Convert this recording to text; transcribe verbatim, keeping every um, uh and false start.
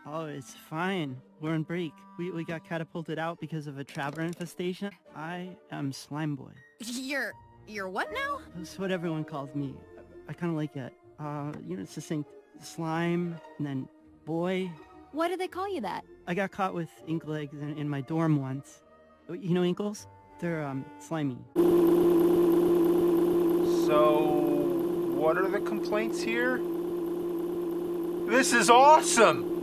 Oh, it's fine. We're on break. We, we got catapulted out because of a traveler infestation. I am Slime Boy. You're... you're what now? That's what everyone calls me. I, I kind of like it. Uh, you know, it's succinct. Slime, and then boy. Why do they call you that? I got caught with ink legs in, in my dorm once. You know inkles? They're, um, slimy. So, what are the complaints here? This is awesome!